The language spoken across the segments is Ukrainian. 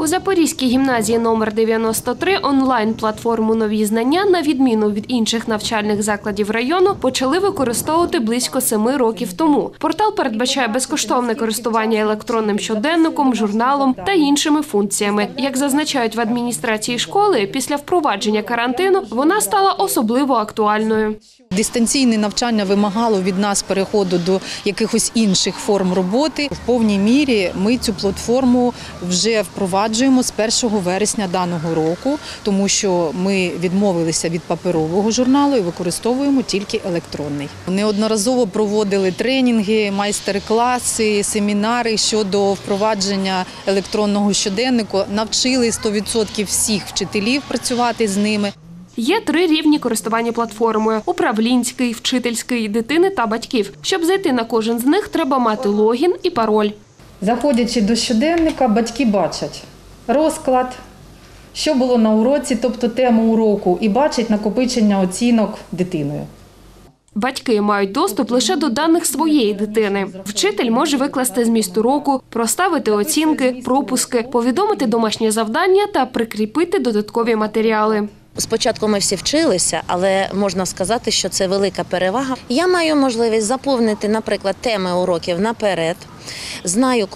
У Запорізькій гімназії номер 93 онлайн-платформу «Нові знання», на відміну від інших навчальних закладів району, почали використовувати близько 7 років тому. Портал передбачає безкоштовне користування електронним щоденником, журналом та іншими функціями. Як зазначають в адміністрації школи, після впровадження карантину вона стала особливо актуальною. Дистанційне навчання вимагало від нас переходу до якихось інших форм роботи. В повній мірі ми цю платформу вже впроваджуємо з 1 вересня даного року, тому що ми відмовилися від паперового журналу і використовуємо тільки електронний. Неодноразово проводили тренінги, майстер-класи, семінари щодо впровадження електронного щоденнику. Навчили 100% всіх вчителів працювати з ними. Є 3 рівні користування платформою – управлінський, вчительський, дитини та батьків. Щоб зайти на кожен з них, треба мати логін і пароль. Заходячи до щоденника, батьки бачать розклад, що було на уроці, тобто тему уроку, і бачать накопичення оцінок дитиною. Батьки мають доступ лише до даних своєї дитини. Вчитель може викласти зміст уроку, проставити оцінки, пропуски, повідомити домашнє завдання та прикріпити додаткові матеріали. Спочатку ми всі вчилися, але можна сказати, що це велика перевага. Я маю можливість заповнити, наприклад, теми уроків наперед. Знаю,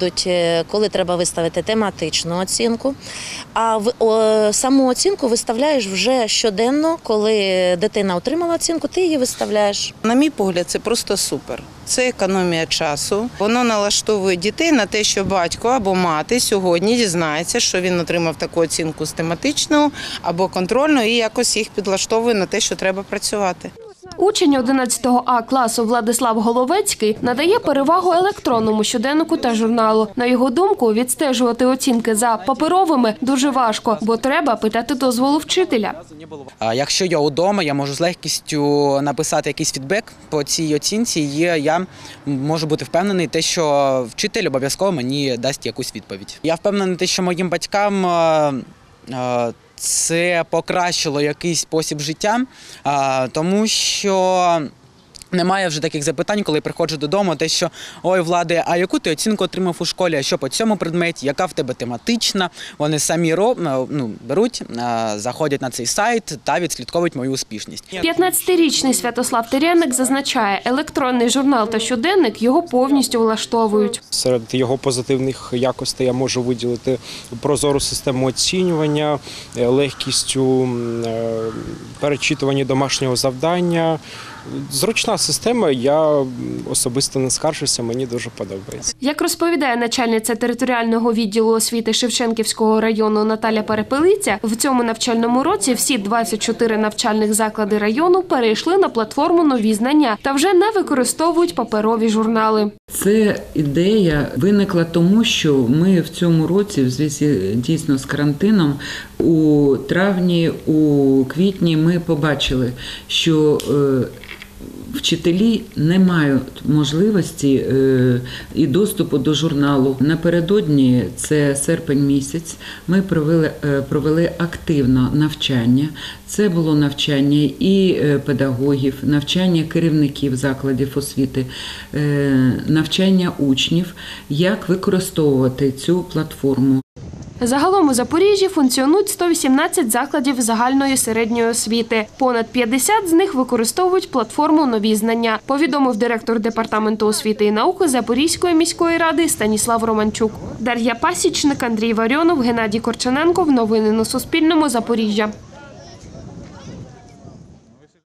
коли треба виставити тематичну оцінку, а саму оцінку виставляєш вже щоденно, коли дитина отримала оцінку, ти її виставляєш. На мій погляд, це просто супер. Це економія часу. Воно налаштовує дітей на те, що батько або мати сьогодні дізнається, що він отримав таку оцінку з тематичного або контрольного і якось їх підлаштовує на те, що треба працювати. Учень 11 А класу Владислав Головецький надає перевагу електронному щоденнику та журналу. На його думку, відстежувати оцінки за паперовими дуже важко, бо треба питати дозволу вчителя. Якщо я вдома, я можу з легкістю написати якийсь фідбек по цій оцінці, і я можу бути впевнений, що вчитель обов'язково мені дасть якусь відповідь. Я впевнений, що моїм батькам це покращило якийсь спосіб життя, тому що немає вже таких запитань, коли приходжу додому, що «Ой, Влади, а яку ти оцінку отримав у школі, а що по цьому предметі, яка в тебе тематична?» Вони самі беруть, заходять на цей сайт та відслідковують мою успішність. 15-річний Святослав Теряник зазначає, електронний журнал та щоденник його повністю влаштовують. Серед його позитивних якостей я можу виділити прозору систему оцінювання, легкістю перечитування домашнього завдання. Зручна система, я особисто не скаржуся, мені дуже подобається. Як розповідає начальниця територіального відділу освіти Шевченківського району Наталя Перепелиця, в цьому навчальному році всі 24 навчальних заклади району перейшли на платформу «Нові знання» та вже не використовують паперові журнали. Це ідея виникла тому, що ми в цьому році, в зв'язку дійсно з карантином, у травні, у квітні ми побачили, що вчителі не мають можливості і доступу до журналу. Напередодні, це серпень місяць, ми провели активно навчання. Це було навчання і педагогів, навчання керівників закладів освіти, навчання учнів, як використовувати цю платформу. Загалом у Запоріжжі функціонують 118 закладів загальної середньої освіти. Понад 50 з них використовують платформу «Нові знання», повідомив директор Департаменту освіти і науки Запорізької міської ради Станіслав Романчук. Дар'я Пасічник, Андрій Варіонов, Геннадій Корчененков. Новини на Суспільному. Запоріжжя.